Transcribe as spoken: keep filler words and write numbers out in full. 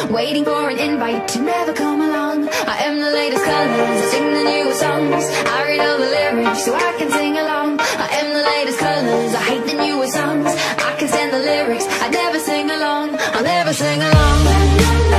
waiting for an invite to never come along. I am the latest colors, I sing the newest songs. I read all the lyrics so I can sing along. I am the latest colors, I hate the newest songs. I can stand the lyrics, I never sing along. I'll never sing along.